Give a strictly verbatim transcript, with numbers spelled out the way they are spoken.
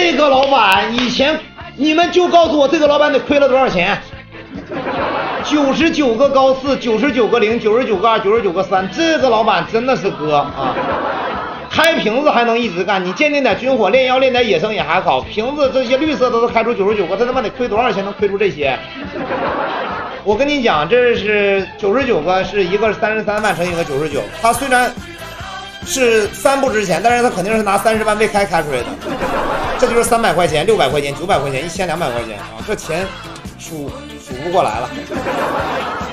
这个老板以前，你们就告诉我这个老板得亏了多少钱？九十九个高四，九十九个零，九十九个二，九十九个三，这个老板真的是哥啊！开瓶子还能一直干，你鉴定点军火，炼药炼点野生也还好，瓶子这些绿色的都开出九十九个，他他妈得亏多少钱能亏出这些？我跟你讲，这是九十九个，是一个是三十三万乘一个九十九，他虽然是三不值钱，但是他肯定是拿三十万未开开出来的，这就是三百块钱、六百块钱、九百块钱、一千两百块钱啊，这钱数数不过来了。